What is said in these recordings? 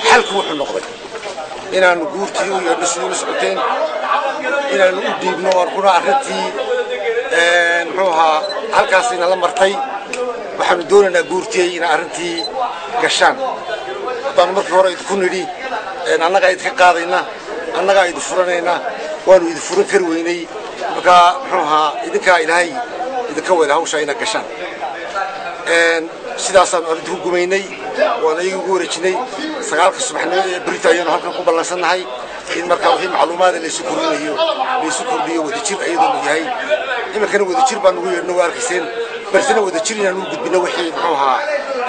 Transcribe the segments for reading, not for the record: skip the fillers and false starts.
xalku wuxuu noqday inaanu guurtii iyo dhisugu socoteen inaanu u diibno warkuna arrintii muxuu ahaa halkaasina la martay waxaanu doonaynaa guurtii in arrintii gashaan haddaan markii hore idinku nidhi annagaa idinka qaadayna annagaa idin furanayna waanu idin furan kari weynay markaa muxuu ahaa idinkaa ilaahay idinka wada hawshaa inaad gashaan sidaasaan arrinta ku gumaynay waana iyaga ugu wareejinay 9 subaxnimo ee berita ayaanu halkan ku ballansannahay in markaa wixii macluumaada laysu kordhiyo wadajir ayadoo yahay iminkana wadajir baan ugu yeedhno waa arkayseen balsena wadajir inaanu u gudbino wixii muxuu ahaa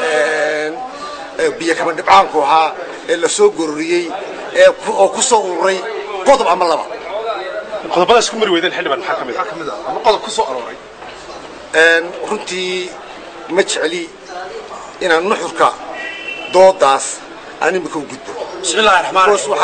biyo kama dhibcaanku ahaa ee la soo gororiyey oo ku soo ururay qodob ama laba qodobada isku mari weydeen xildhibaan maxaa kamid ah ama qodob ku soo aroray runtii ma jeceli inaan nuxurka doodaas aan imika u gudbo بسم الله الرحمن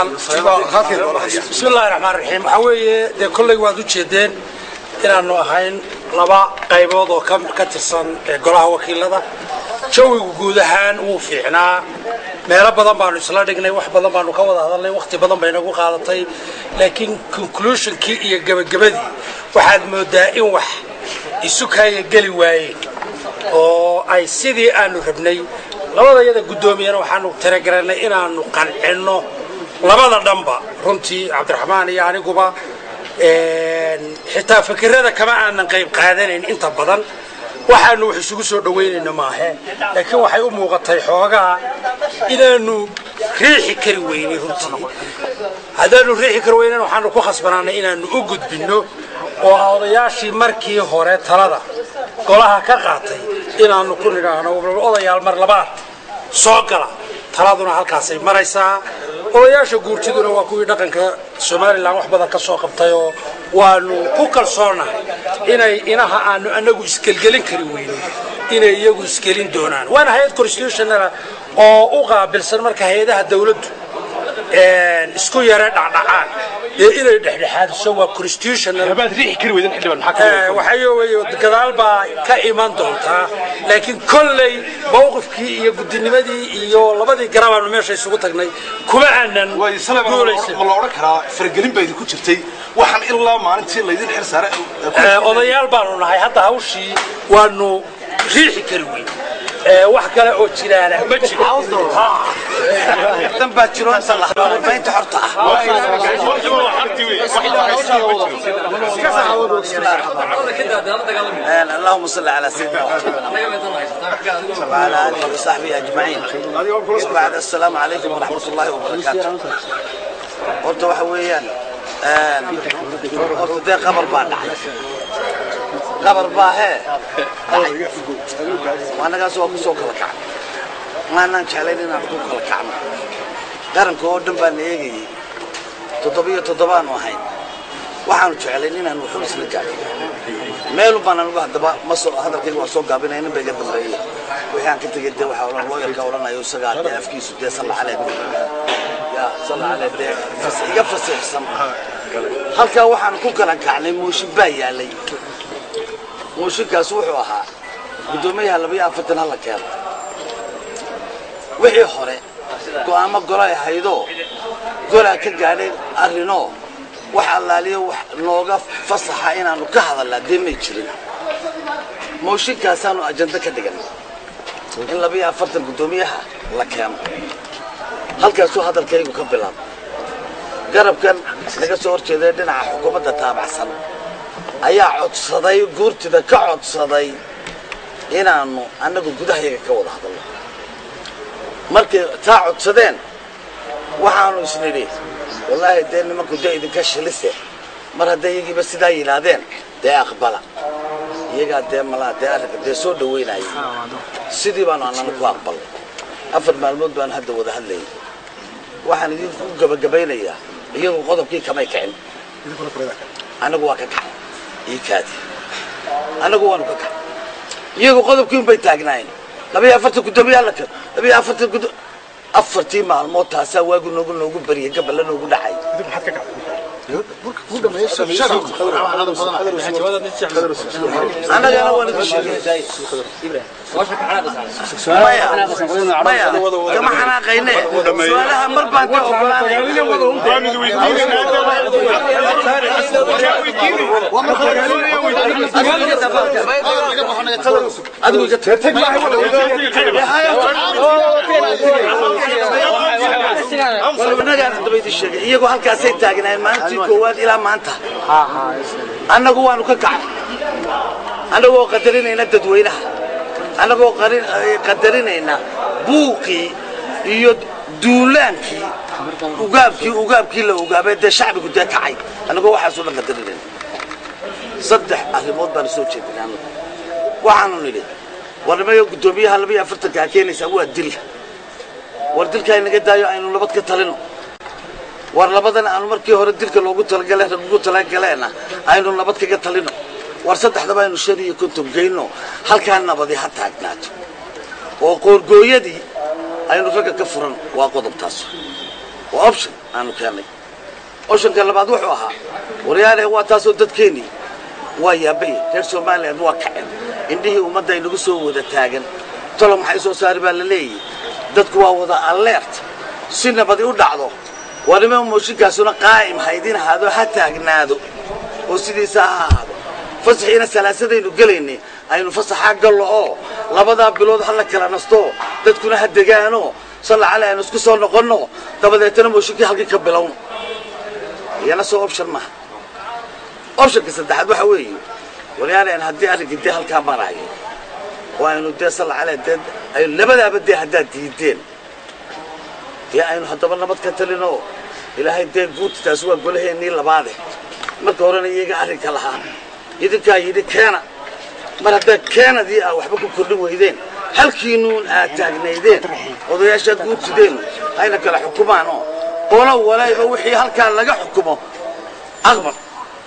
الرحيم حويه ده كل واحد وجهدين إنه هين لبا قيبود وكم كترسن قلها وكيلة شوي وجودهان وفينا ما رب بدن بانو سلا دغنay wax badan baanu ka wada hadalnay waqti badan bay nagu qaadatay laakiin conclusion kii iyo gabagabadii waxaad moodaa in wax isu kaya gali waayeen oo ay sidii aanu rabnay labada yada gudoomiyana waxaanu tiragelinay inaanu qancino labada dhanba runtii Cabdiraxmaan iyo aniguba xitaa fikirada kama aanan qayb qaadanayn inta badan waxaanu wax isugu soo dhaweynayna maahe laakiin waxay u muuqatay xoogaa inaanu riixi kari weynay runtii haddaanu riixi kari weynana waxaanu ku khasbanaanay inaanu u gudbinno oo odayaashii markii hore talada golaha ka qaatay inaanu ku nidhaahno odayaal mar labaad soo gala taladuna halkaasay maraysaa odayaasha guurtiduna waa kuwii dhaqanka Soomaaliland wax badan ka soo qabtay oo waanu ku kalsoonahay inay inaha aanu anagu iskelgelin kari weynay inay iyagu iskelin doonaan waana hay'ad constitutional oo u qaabilsan marka hay'adaha dawladdu isku yara dhacdhacaan inay dhexdhexaadiso waa constitutional habaad riixi kari weydeen xildhibaan maxaa waxay gadaal baa ka iman doontaa laakiin kolley mowqifkii iyo gudinimadii iyo labadii garabaanu meesha isugu tagnay kuma aanan guulaysan ma la oran karaa fargelin bay ku jirtay waxaan ilaa maalintii laydin xir saaray odayaal baanu nahay hadda hawshii waanu riixi kari weynay wax kale oo jiraana ma jiro dambaa jiro sallaxbaynta xorta اللهم صل على سيدنا وعلى آله وصحبه أجمعين بعد السلام عليكم ورحمة الله وبركاته قلت وحويان قلت ده خبر بعد خبر باهي وانا قاسوا كسوك لكعب وانا نشعلين انا كسوك لكعب قرن كودن بان ايغي تضبان وحين waxaanu jecelayn inaan wuxuu isla gaadhay meel baan anigu hadaba ma soo hadalkayga waa soo gaabinayna bayga dambeeyay waxaan ka tagay de waxa oran looyarka oranayo isaga afkiisu de sallallahu alayhi iga fasaxsan halka waxaan ku kala kacnay mooshin baa yaalay mooshinkaas wuxuu ahaa gudoomiyaha 24 hal keenay wixii hore go'aamo golay haydo golaa ka gaadhay arino waxa allaaliyo wax nooga fasaxa inaanu ka hadalna deemay jirin mooshinkaasaanu ajanda ka dhigan in 24 gudoomiyaha la keeno halkaasuu hadalkaygu ka bilaab garabkan laga soo horjeeday dhinaca xukuumadda taabacsan ayaa codsaday guurtida ka codsaday inaanu anagu gudahayaga ka wada hadalno markay taa codsadeen waxaanu isnidhi والله دين ما كنت إذا كشلسه مرة ده يجي بس ده ينادين ده أقبله يجا ده ملا ده سود وين أيه سيدي بنا أنا نقول أقبل أفضل معلومات بان هذا وده هاللي واحد يجي قبل إياه يجي قدم كي كم يكين أنا جوا كك يكادي أنا جوا نكك يجي قدم كي بيتاجنين نبي أفرت كتبي على كده نبي أفرت كتب أفرتي مع الموت هسا واجو نقول بريه قبل لا نقول حي أنا جانا ولد الشيء مايا كما حنا قينا سؤالها مربان iyagoo halkaasay taagnaayeen maalintii koowaad ilaa maanta annagu waanu ka kacay annagoo qadarinayna dadweynaha annagoo qadarinayna buuqii iyo duulaankii ugaabkii la ugaabay dee shacbigu dee kacay annagoo waxaasoo dhan qadarinayna saddex arrimood baan soo jeedinay annagu waxaanu nidhi warnimayo guddoomiyaha 42 keenaysaa waa dil war dilka inaga daayo aynu nabad ka talino war labadan aanu markii hore dilka loogu talagaleena aynu nabad kaga talino war saddexdaba aynu 5 geyno halkaan nabadi ha taagnaato oo qoorgooyadii aynu ragga ka furan waa qodobtaas waa option aanu keenay optionka labaad wuxuu ahaa waryaale waa taasoo dadkeeni waa yaabay reer Soomaaliland waa kacay indhihii ummadda inagu soo wada taagan tolo maxay soo saari baa la leeyahay dadku waa wada alert si nabadi u dhacdo warima mooshinkaasuna qaa'im haydin haado ha taagnaado oo sidiisa ahaado fasaxiina salaasadaynu galeynay aynu fasaxa gallo oo labada bilood hal kala nasto dadkuna ha degaano sala calayna isku soo noqono dabadeetana mooshinkii halkii ka bilowno yana soo option ma option ka saddexaad waxa weeye waliyaan haddii arrintii halka marayo وأنو ديسال على دد أي لبدا بدي حداد ديدين يا أنو حتى بنا بتكتلينه إلى هاي دين قوت تسوى قوله إني لبعضه ما كورنا يجي على كلها يدك كينا مرة كينا دي أو حبكم كلهم ويدين هل كينون أتاجنا يدين وضيع شد قوت دين هاينا كلا حكومة نو ولا يبوحي هل كان لقى حكومة أغبر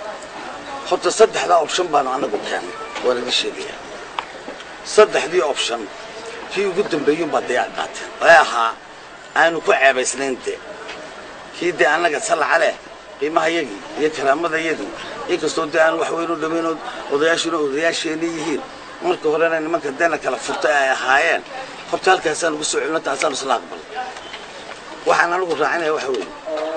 حط صدق هذا أوبشن بانو أنا بكان ولا شيء دي صدق دي أوبشن في قدام بيوم بدي أقعد وياها أنا كوع بسنين دي كيدي أنا قد صل عليه قيمة هيجي يكلام ماذا يدو يكسر ده أنا وحوينه دمينه وضياشينه يهين مركب هرنا إن ما كدينا كلا فرطة هايين خبط هالكاسان بسوعنا تعسان صلاقبل وحنا نقول رعينا وحوين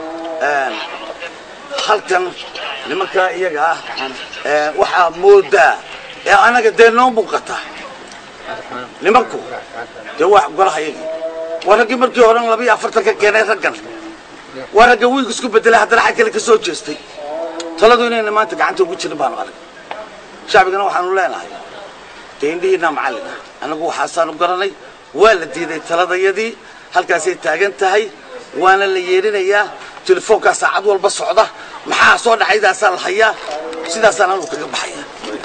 halkan nimanka iyaga ah waxa mooda ee anaga deeno muuqata nimanku de wax golahayaga waragi markii hore 240 ka keenay raggan waraga wiig isku bedelay hadana xag kale ka soo jeestay taladu inay maanta gacanta ugu jirin baan arag shacbigana waxaan u leenahay deendina macallin anagu waxaan u garanay waa la diiday taladayadii halkaas ay taagan tahay waana la yeerinayaa telefoonka saacad walba socda maxaa soo dhacaydaas la hayaa sidaas aan u kaga baxaya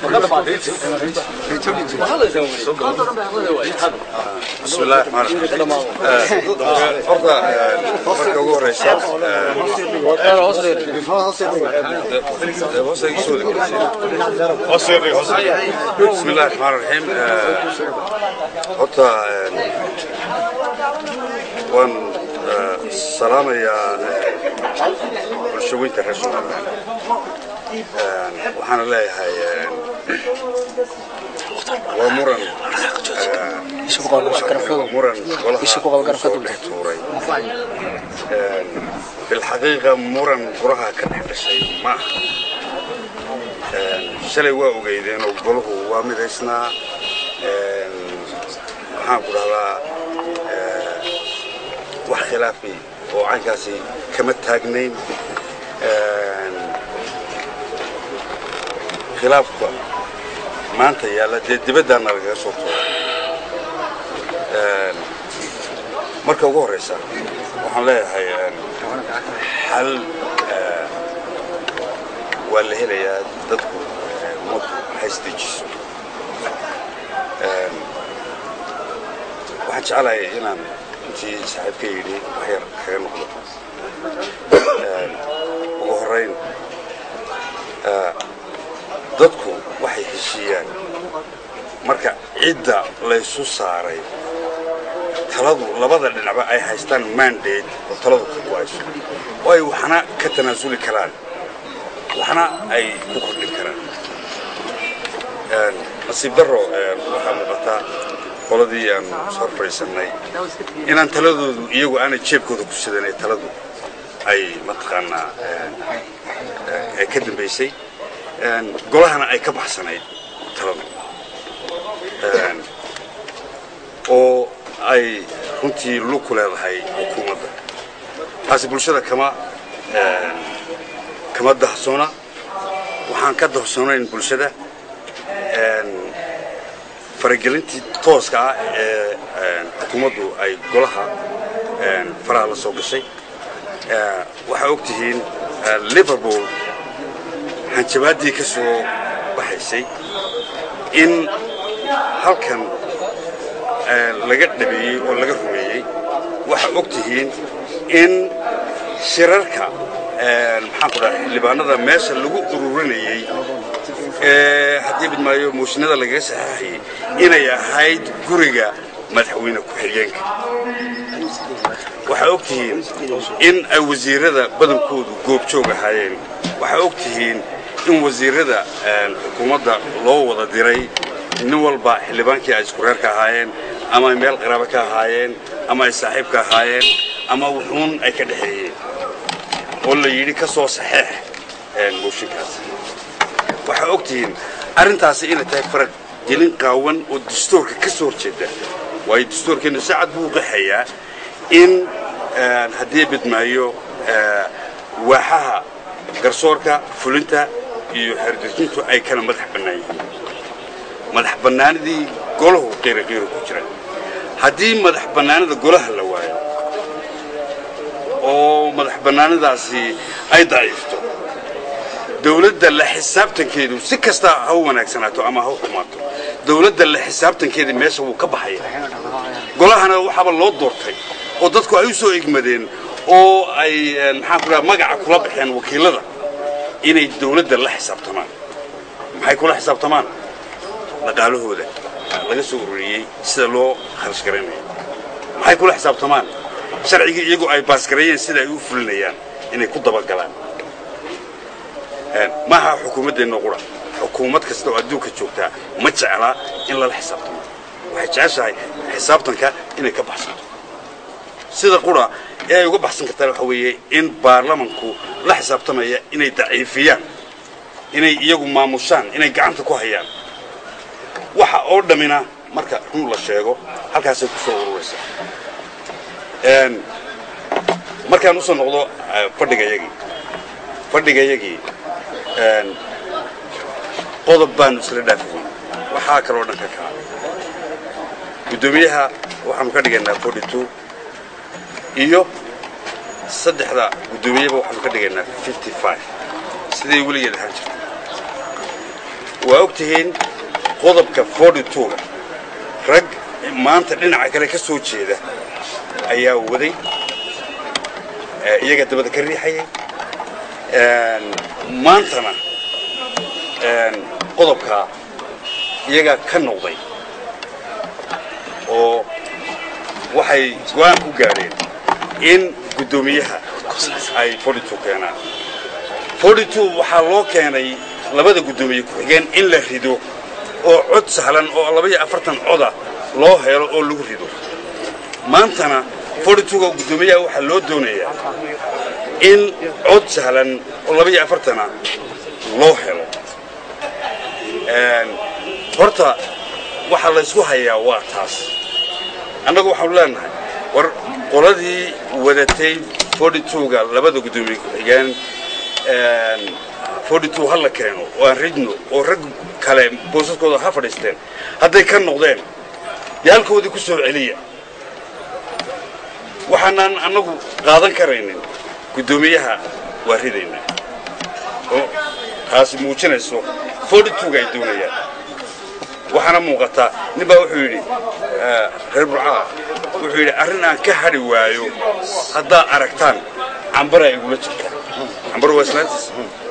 بسم الله الرحمن الرحيم فرضا marka ugu horeysa بسم الله الرحمن الرحيم horta waan salaamaya bulshooyinka reer Soomaaliland waxaan leeyahay waa muran في الحقيقة مرن قرها كان شيء ما شلي وأوجيدين وقوله ومدرسنا هنقول هذا وخلافي وعنكاسي كم تاجنين خلاف ما أنت يلا تبدأ نرجع صوته مركب غوريسا وحنا هاي حل ولا هي تدخل مط حستيج واحد على هنا أنت ساعد كيري وحير خير نقطة وهرين dadku waxay heshiyaan marka cidda la isu saaray taladu labada dhinacba ay haystaan mandate oo taladu ka go'ayso oo ay waxna ka tanaasuli karaan waxna ay ku kordhin karaan nasiib darro waxaa muuqata qoladii aan soo fadhiisannay inaan taladoodu iyagu aanay jeebkooda ku sidanay taladu ay mataqaanaa ay ka dambaysay golahana ay ka baxsanayd taladu oo ay runtii lug ku leedahay xukuumadda taasi bulshada kama dahsoona waxaan ka dahsoonayn bulshada faragelintii tooska ah ee xukuumaddu ay golaha faraha la soo gashay waxaa og tihiin liverpool hanjabaaddii ka soo baxaysay in halkan laga dhabeeyey oo laga rumeeyey waxaa og tihiin in shirarka maxaan ku dhahay xildhibaanada meesha lagu ururinayey haddii bidmaayo mooshinada lagaga saxaxayey inay ahayd guriga madaxweyne ku-xigeenka waxaa og tihiin in ay wasiirada badankoodu goobjoog ahaayeen waxaa og tihiin in wasiirada xukuumadda loo wada diray nin walba xildhibaankii ay isku reer ka ahaayeen ama ay meel qaraabo ka ahaayeen ama ay saaxiib ka ahaayeen ama wuxuun ay ka dhexeeyeen oo la yidhi ka soo saxeex mooshinkaas waxaa og tihiin arrintaasi inay tahay faraq gelin qaawan oo dastuurka ka soo horjeeda waayo dastuurkeenu si cad buu qeexayaa in haddii bidmaayo waaxaha garsoorka fulinta iyo xeerdejintu ay kala madax bannaan yihiin madax bannaanidii golahu qiiro ku jira haddii madax bannaanida golaha la waayo oo madax bannaanidaasi ay daciifto dawladda la xisaabtankeedu si kasta ha u wanaagsanaato ama ha u xumaato dawladda la xisaabtankeeda meesha wuu ka baxaya golahana waxaaba loo doortay oo dadku ay u soo egmadeen oo ay maxaan ku dhaha magaca kula baxeen wakiilada inay dawladda la xisaabtamaan maxay kula xisaabtamaan dhaqaalahooda laga soo ururiyey sida loo kharash garanayo maxay kula xisaabtamaan sharcigii iyagu ay baasgareeyeen sida ay u fulinayaan inay ku dabagalaan maaha xukuumaddeenna qura xukuumad kasta oo adduunka joogtaa ma jeclaa in lala xisaabtamo waxay jeceshahay xisaabtanka inay ka baxsanto sida qura ee ay uga baxsan kartaan waxa weeye in baarlamanku la xisaabtamaya inay daciifiyaan inay iyagu maamushaan inay gacanta ku hayaan waxa oo dhammina marka run la sheego halkaasay ku soo ururaysaa markaan usoo noqdo fadhigayagii qodob baanu isla dhaafiyey waxaa kaloo dhan ka kaca guddoomiyaha waxaanu ka dhigaynaa 42 iyo saddexda guddoomiyaba waxaanu ka dhigaynaa 55 sidii weligeed ahaan jirtay waa og tihiin qodobka 42ga rag maanta dhinaca kale ka soo jeeda ayaa waday iyaga dabada ka riixayay maantana qodobka iyaga ka noqday oo waxay go'aan ku gaadheen in guddoomiyaha ay 42 keenaan 42 waxaa loo keenay labada guddoomiye ku-xigeen in la rido oo cod sahlan oo 42 coda loo helo oo lagu rido maantana 42 guddoomiyaha waxaa loo doonayaa in cod sahlan oo 42 loo helo horta waxa la isku hayaa waa taas annagu waxaanu leenahay war qoladii wadatay 42ga labada guddoomiye ku-xigeen 42 ha la keeno oo aan ridno oo rag kale boosaskooda ha fadhiisteen hadday ka noqdeen dee halkoodii ku soo celiya waxaanaan annagu qaadan karaynin guddoomiyaha waa ridaynaa oo taasi muujinayso 42ga ay doonayaan waxaana muuqataa nin baa wuxuu yidhi reer burcaa wuxuu yidhi arrin aan ka hadhi waayo haddaa aragtaan cambara igula jirta cambar waa islaantiis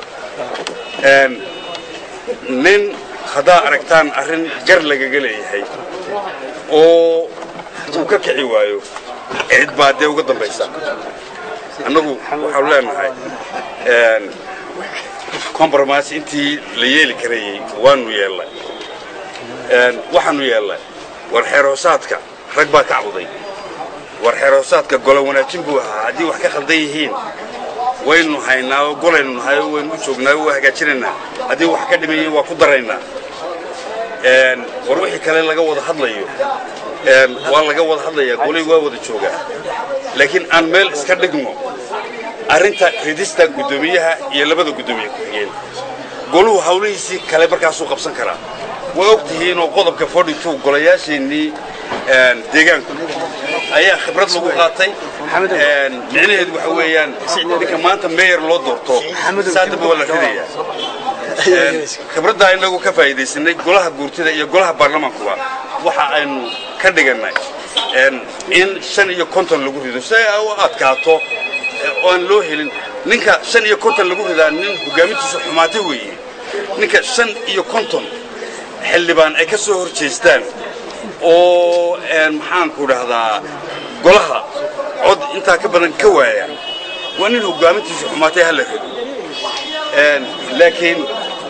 nin haddaa aragtaan arrin gar lagaga leeyahay oo uu ka kici waayo cid baa dee uga dambaysa annagu waxaanu leenahay compromise intii la yeeli karayay waanu yeelnay waxaanu yeelnay war xeroosaadka rag baa ka cabday war xeroosaadka golo wanaajin buu ahaa haddii wax ka khaldan yihiin waynu haynaa oo golaynu nahay oo waynu u joognaa oo hagaajinaynaa haddii wax ka dhimayay waa ku daraynaa war wixii kale laga wada hadlayo waa laga wada hadlayaa golay waa wada joogaa laakiin aan meel iska dhigno arrinta ridista guddoomiyaha iyo labada guddoomiye ku xigeen goluhu hawlihiisii kale markaasuu qabsan karaa waa og tihiin oo qodobka 42 golayaasheenii deegaanku ayaa khibrad lagu qaatay micnaheedu waxa weeyaan ninka maanta mayor loo doorto saadaba wala ridaya khibradda inagu ka faa'iideysanay golaha guurtida iyo golaha baarlamaankuba waxa aynu ka dhiganay in 5 iyo 50 lagu rido si ay u adkaato oo aan loo helin ninka 5 iyo 50 lagu ridaa nin hogaamintiisu xumaatay weeye ninka 5 iyo 50 xildhibaan ay ka soo horjeestaan oo maxaan ku dhahdaa golaha cod intaa ka badan ka waaya waa nin hogaamintiisu xumaatay hal la rido laakiin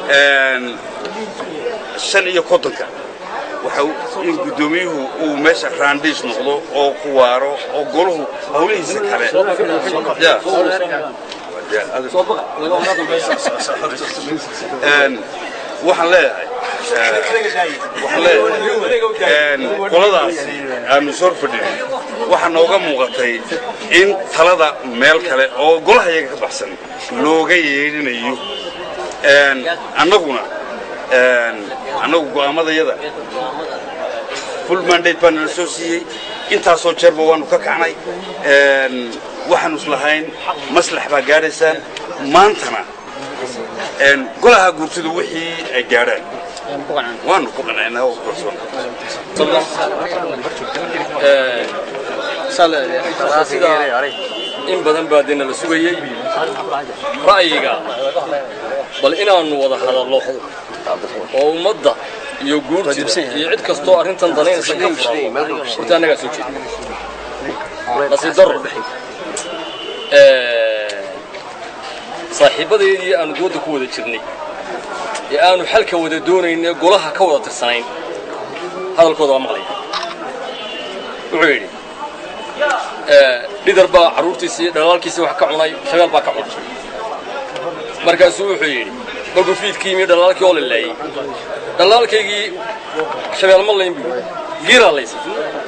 5 iyo 50 waxa in guddoomiyuhu uu meesha raandiis noqdo oo ku waaro oo goluhu hawlihiisa kale waxaan leeyahay qoladaas aanu soo fadhinay waxaa nooga muuqatay in talada meel kale oo golaha iyaga ka baxsan looga yeedhinayo annaguna annagu go'aamadayada full mandate baan nala soo siiyey intaasoo jeerba waanu ka kacnay waxaanu islahayn maslax baa gaadhaysaan maantana golaha guurtidu wixii ay gaadhaan waanu ku qanaynaa oo kalsoon in badan baa dina la sugayay ra'yiga bal inaanu wada hadallo oo ummadda iyo guurtida iyo cid kastoo arrintan danaynaysa ka furan horta annagaa soo jeeda nasiib darro saaxiibadeedii aanu dooda ku wada jirnay ee aanu xalka wada doonaynay golaha ka wada tirsanayn hadalkooda waa maqlaya wuxuu yidhi dhidar baa carruurtiisii iyo dhalaalkiisii wax ka cunay shabeal baa ka cunay markaasuu wuxuu yidhi markuu fiidkii yimi dhalaalkii oo laleeyey dhalaalkaygii shabeel ma layn buu giiraa laysay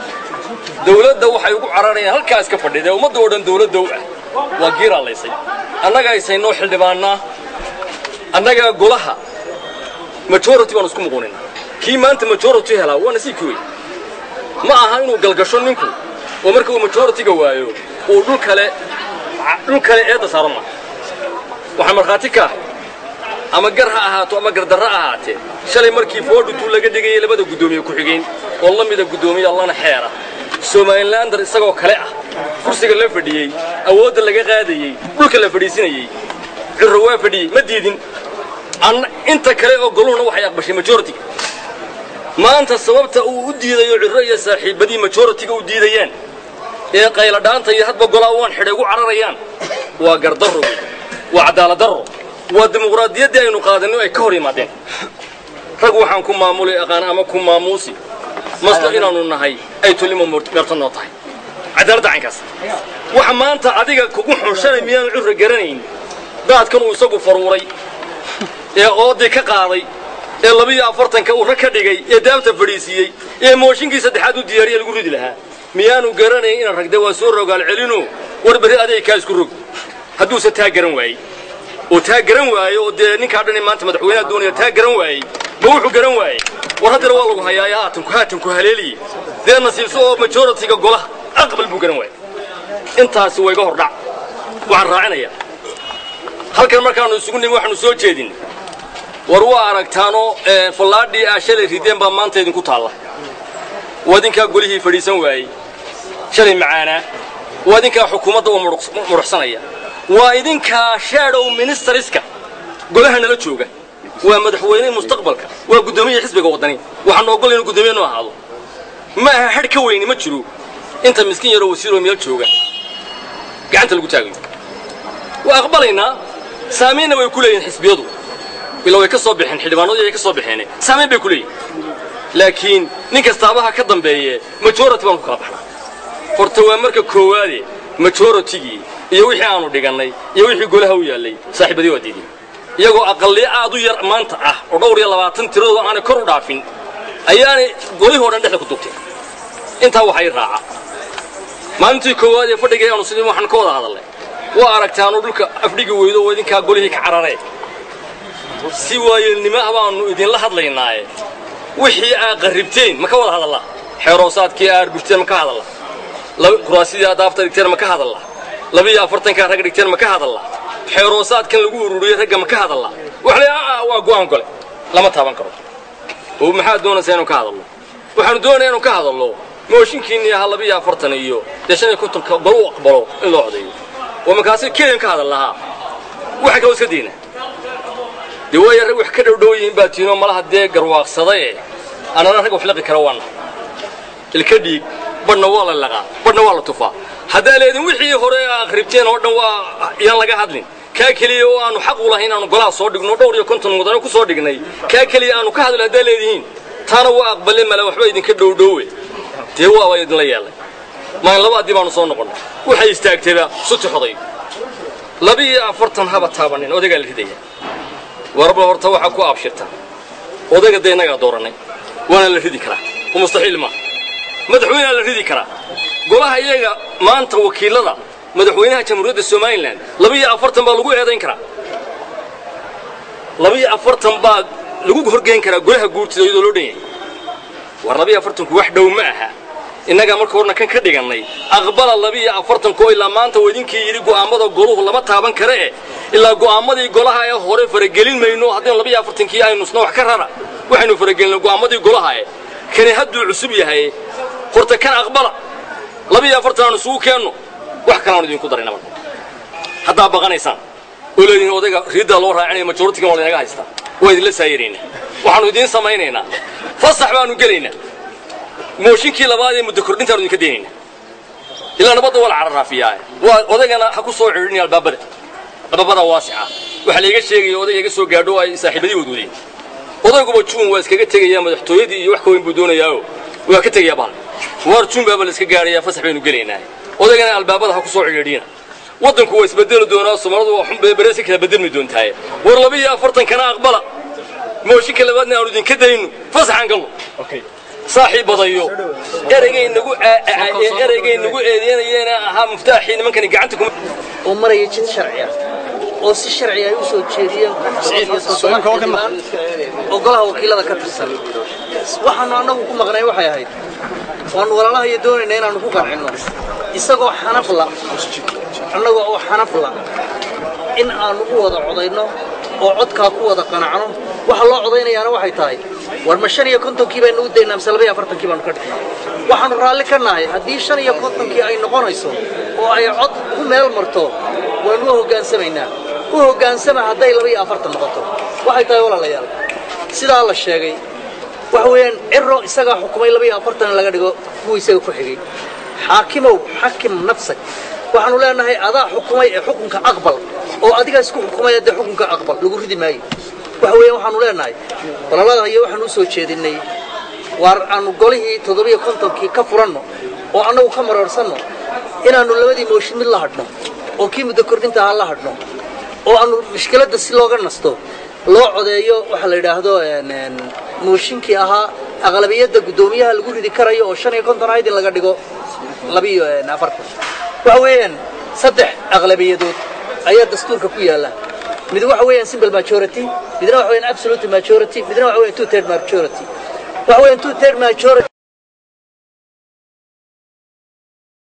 dawladda waxay ugu cararayaan halkaa iska fadhida ummadda oo dhan dawladda u ah waa giiraa laysay annaga aysaynoo xildhibaannaa annaga golaha majority baan isku muquuninaa kii maanta majority helaa waa nasiibkii wey ma aha inuu galgasho ninku oo marka uu majority-ga waayo uu dhul kale eedda saaro maaha waxaa markhaati ka ahay ama gar ha ahaato ama gardarra ahaatee shalay markii foodhutuu laga dhigayay labada guddoomiye ku-xigeen oo la mida guddoomiye allana xeera somalilander isagoo kale ah kursiga la fadhiyey awoodda laga qaadayey dhulka la fadhiisinayey cirro waa fadhiyey ma diidin inta kale oo goluhuna waxay aqbashay majority-ga maanta sababta uu u diidayo cirro iyo saaxiibadii majority-ga u diidayaan ee qayladhaanta iyo hadba golaa waan xidhay ugu cararayaan waa gardarro waa cadaalad darro waa dimuqraadiyaddii aynu qaadanno ay ka hor yimaadeen rag waxaan ku maamulay aqaan ama ku maamuusi masla inaanu nahay ay tulimo meerto noo tahay cadaaladda caynkaas waxa maanta adiga kugu xunshanay miyaanu cirro garanayn daadkan uu isagu faruuray ee oodii ka qaaday ee 42 uu rag ka dhigay ee daabta fadhiisiyey ee mooshinkii saddexaad u diyaariyay lagu ridi lahaa miyaanu garanayn in ragda waa soo rogaal celino warbari adeeg ka isku rog hadduu se taa garan waayey oo taa garan waayo oo dee ninka dhan maanta madaxweynaha doonaya taa garan waayey ma wuxuu garan waayey war haddana waa lagu hayaa haatan ku haleeliye dee nasiibso oo majority-ga golaha aqbal buu garan waayey intaasi way ga hordhac waxaan raacinayaa halkan markaanu isugu nimi waxaanu soo jeedin war waa aragtaanoo fallaadhii aa shalay rideen baa maanta idinku taalla waa idinkaa golihii fadhiisan waayey shalay macaanaa waa idinkaa xukuumadda oo muruxsanaya waa idinkaa shadow ministeriska golaha nala jooga waa madaxweyne mustaqbalka waa guddoomiye xisbiga wadani waxaan ogol inuu guddoomiye noo ahaado ma aha hadh ka weyni ma jiro inta miskiin yaroo wasiiroo meel jooga gacanta lagu taagayo waa aqbalaynaa سامينا ويكولين حسبيضو بلو يكسو بحين حلبانو يكسو بحين سامين بيكولين لكن نينك استابها كدن بيه مجورتي بان كلا بخنا horta marka koowaade majority iyo wixii aanu dhiganay iyo wixii golaha u yaalay saaxiibadii waa diiday iyagoo aqalli aad u yar maanta ah oo dhowr iyo 20 tiradooda aan kor u dhaafin ayaanay golihii hore dhexda ku dugtay inta waxay raaca maalintii koowaade fadhigay aanu sidii waxaan ka wada hadalnay waa aragtaan dhulka afdhiga weydo oo idinka golihii ka cararey si waayelnimo abaanu idin la hadlaynaaye wixii aad qaribteen ma ka wada hadalnaa xeeroosaadkii aad gurteen ma ka hadalnaa كراسي دافتر دكتور ما كهذا الله لبي أفرتن كان رجل دكتور ما كهذا الله حروسات كان لجور وريه رجع ما كهذا الله وإحنا وقوان قال لما تابن كرو ومحد دون سينو كهذا الله وحنا دون إنه كهذا الله موشين كيني هلا بي أفرتن إيوه ليشان كنتم قبلوا أقبلوا إلا عادي ومكاسب كذا كهذا الله وحكي وسدينا دوايا روح كده ودوين باتينو مالها ديجر واقصدي أنا رح أقول فلقي كروان الكدي بدنا والله لقى بدنا والله تفا هذا اللي وحي هراء خربتين هذا وا يلا هادلين كاكلي وأنا حق والله هنا أنا قلا صادق نودور كنت مدرك صادقني كاكلي أنا كهذا هذا اللي ترى وأقبل ما لو حبيت كده ودوي تهوا وايد لا يلا ما يلا دي ما نصون قلنا وحي يستكتبه صوت حضي لبي أفرتن هبط هبنين وده قال الهدية وربنا ورتوا حكوا أبشرته وده قد ينقع دورني وأنا اللي هدي كلا ومستحيل ما مدحوينها اللي كرا قولها إيجا ما أنت وكيل هذا مدحوينها جمهورية السوماليلاند لبي أفرتن بالجو هذين كرا لبي أفرتن بال لجو هرجين كرا قولها قلت يدلوني والربي أفرتن كوحدة ومعها إنك أمر كورنا كان كده جنّي أقبل اللبي أفرتن كوي لما أنت ودين كيري جو أمضى قلوه لما تابن كرا إلا جو أمضى قولها يا هوري فرجلين منو هذين اللبي أفرتن كي أي نصنع كررة وحنو فرجلين جو أمضى قولها كان يهدوا العصبية هاي قرت كان أقبل لبي أفرتنا نسوق كانوا وحكنا ندين قدرنا مرة هذا بغنى إنسان ولين وده ريد الله يعني مجورتك ولا نجاه يستا ويد لسه سايرين وحنو دين سمايننا فصح بانو قلينا موشين كي لبادي مدكرين ترى كدينين إلا نبض ولا عرفيها وده أنا حكوا صور عيني الباب واسعة وحليقة شيء وده يجلسوا قادوا صاحبي ودودين وده يقوم تشوفون واسكت تجي مدحتويدي يحكوا بدون ياو وكتجي يابان وارتشون باب الإسكجارية فسح بينو قلينا وده كان الباب ده حكوا صور عينينا وده كويس بدلوا دونا سمرض وحم براسك كده بدل مدون تاعي والله بيا فرطن كان أقبله موشي كلا بدنا أرودين كده إنه فسح عن قلبه أوكي صاحب بضيو أرجعين نقول أنا ها مفتاحي من كان قعدتكم ومرة يجد شرعية وس الشرعية يوصل شيئا وقالها وكيل هذا كترسل وحنا أنه كم غني وحياة هاي وأن والله يدور إن أنا نفوق عنه يسقوا حنفلا أنه حنفلا إن أنا قوة عضينا وعدك قوة قناعنا وحلا عضينا أنا وحي تاي والمشاريع كنتم كيف نودينا مسلبية فرتن كيف نكرتنا وحنا رالك الناي هذه الشريعة كنتم كي أي نقنيسون وأي عض هم المرتو وأنه كان سمعنا وهو كان سمع هذا يلبي أفرتن نقطه وحي تاي ولا ليال سيدا الله الشيء وحوين إرو إسقى حكومة يلبي أفرتن لقى هو يسوي فحقي حاكم نفسك وحنا ولا نهاي أضاء حكمك أقبل أو أديك اسكو حكومة يد حكمك أقبل لقول في دماغي وحوين وحنا ولا نهاي والله هي وحنا نسوي شيء دني وأنا قوله تضربي كنتم كي كفرنا وأنا وكمر أرسلنا إن أنا لودي موشين الله هدنا وكي مذكرين تعالى الله هدنا وأنا مشكلة السلوغان نستو لو عديو وحلا هذا موشين كي أغلبية القدومية اللي يقول ذكرى وشان يكون تنايد اللي قاعد يقول لبيو نافرت وحوين صدح أغلبية دود أيات دستور كوية لا مدوا حوين simple majority مدوا حوين absolute majority مدوا حوين 2/3 majority وحوين 2/3 majority